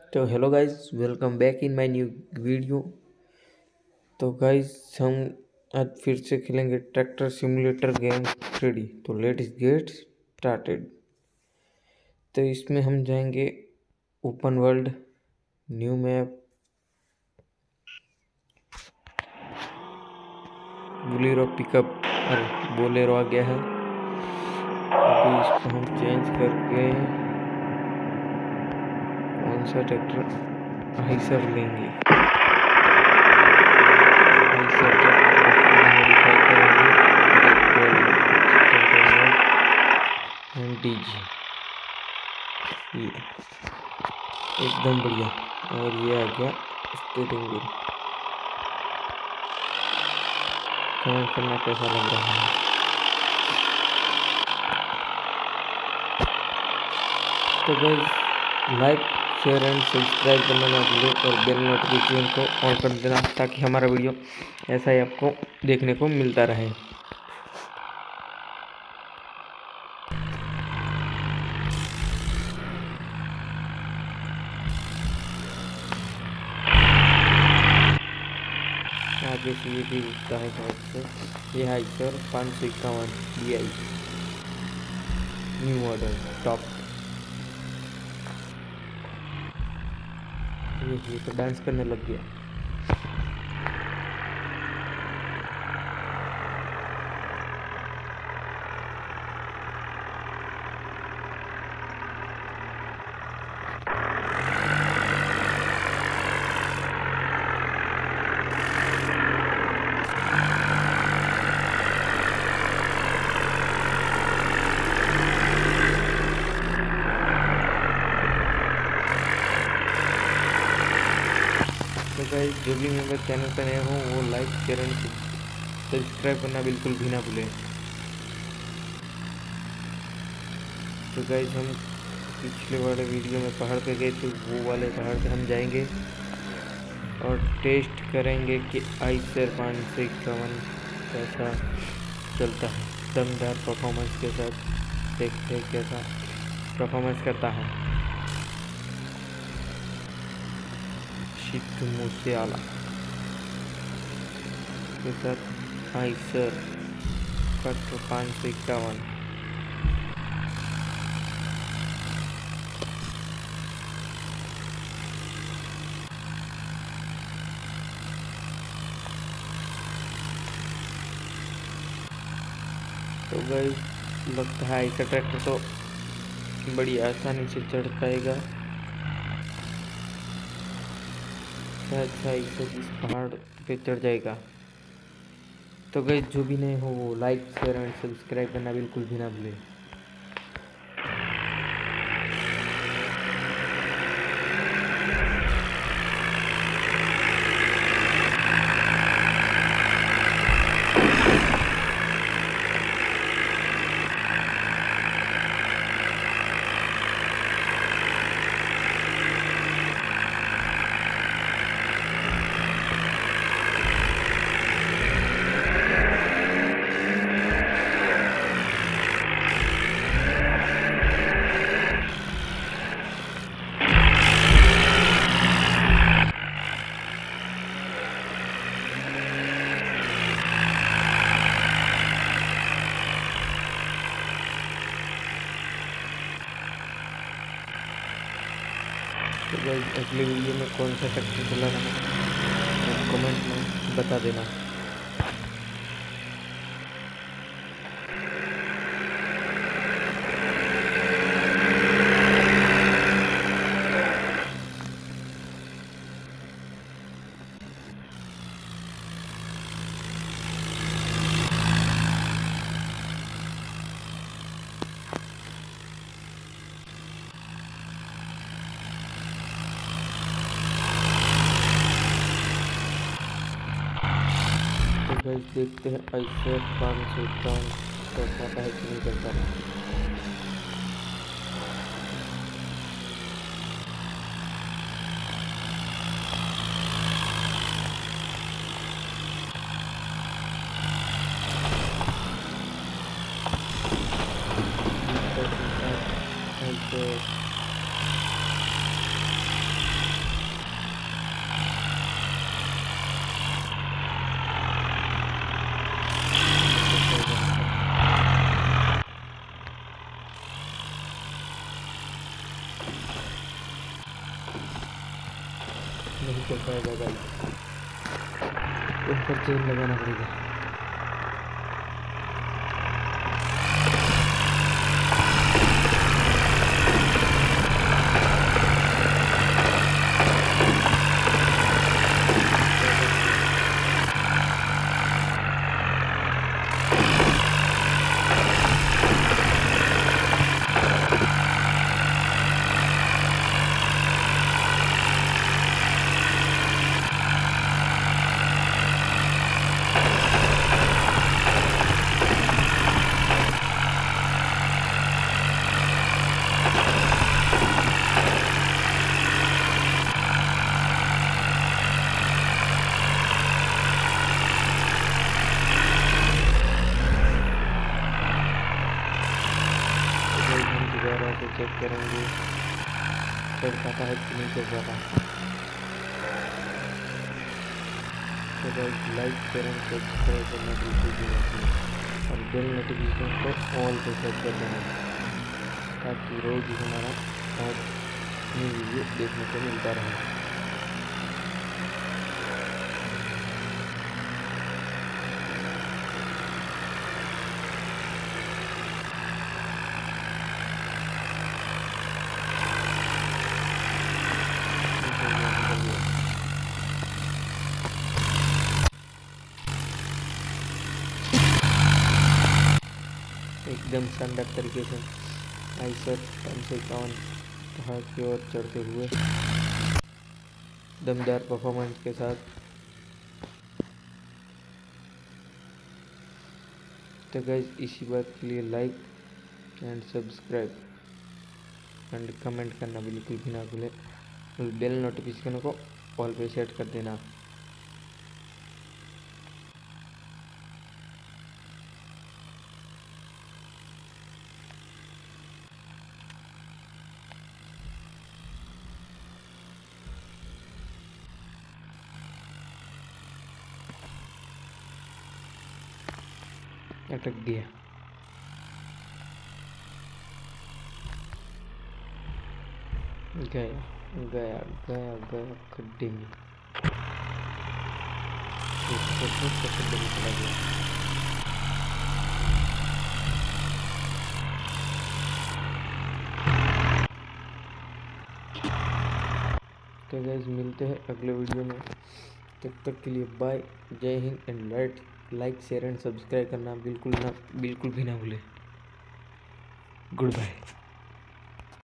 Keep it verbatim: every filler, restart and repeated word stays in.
तो hello guys, welcome back in my new video. तो guys, हम आज फिर से खेलेंगे ट्रैक्टर सिमुलेटर गेम थ्री। तो लेट्स गेट स्टार्टेड। तो इसमें हम जाएंगे open world, new map, Bolero pickup. अरे बोलेरो आ गया है। अभी इसको हम चेंज करके कौन सा ट्रैक्टर आइसर लेंगे। आइसर ट्रैक्टर मॉडिफाई करेंगे डीजी, ये एकदम बढ़िया। और ये आ गया स्टीयरिंग व्हील। कमेंट करना कैसा लग रहा है। तो guys, like share and subscribe करना ना भूलें और बेल नोटिफिकेशन को ऑन कर देना ताकि हमारा वीडियो ऐसा ही आपको देखने को मिलता रहे। आगे से ये भी दिखता है साइड से। ये है सर पाँच सौ इक्यावन D I new model top. ये ये तो डांस करने लग गया। तो गाइस, जो भी मेंबर चैनल पर नए हों वो लाइक शेयर एंड सब्सक्राइब करना बिल्कुल भी ना भूलें। तो गाइस, हम पिछले वाले वीडियो में पहाड़ पे गए थे, वो वाले पहाड़ पे हम जाएंगे और टेस्ट करेंगे कि आइसर पाँच सौ इक्यावन कैसा चलता है। दमदार परफॉर्मेंस के साथ देखते हैं कैसा परफॉर्मेंस करता है सिद्धू मूसेवाला के साथ आइसर ट्रैक्टर पाँच सौ इक्यावन। तो गाइस, लगता है आइसर ट्रैक्टर तो बड़ी आसानी से चढ़ पाएगा। शायद से आइसर इस पहाड़ पे चढ़ जाएगा। तो गाइस, जो भी नए हो वो लाइक शेयर एंड सब्सक्राइब करना बिल्कुल भी ना भूलें। तो गाइस, अगले वीडियो में कौन सा ट्रैक्टर चलाना है तो कमेंट में बता देना। तो गाइस, देखते हैं आइसर पाँच सौ इक्यावन कर पाता है कि नहीं कर पाता। आइसर नहीं चल पाएगा गाइस, ऊपर चेन लगाना पड़ेगा। दोबारा से चेक करेंगे चल पाता है कि नहीं चल पाता। तो गाइस लाइक करें, सब्सक्राइब करना बिल्कुल भी मत भूलें और बेल नोटिफिकेशन को ऑल पे सेट कर देना ताकि रोज ही हमारा आज न्यू वीडियो देखने को मिलता रहे। एकदम शानदार तरीके से आइसर पाँच सौ इक्यावन पहाड़ की ओर चढ़ते हुए दमदार परफॉर्मेंस के साथ। तो गाइस इसी बात के लिए like and subscribe and comment करना बिल्कुल भी ना भूलें और बेल नोटिफिकेशन को ऑल पे सेट कर देना। अटक गया। गया गया गया गया खड्डे में, खड्डे में चला गया। तो गाइस मिलते हैं अगले वीडियो में, तब तक के लिए बाय, जय हिंद and light like share and subscribe करना बिल्कुल ना बिल्कुल भी ना भूलें। Good bye.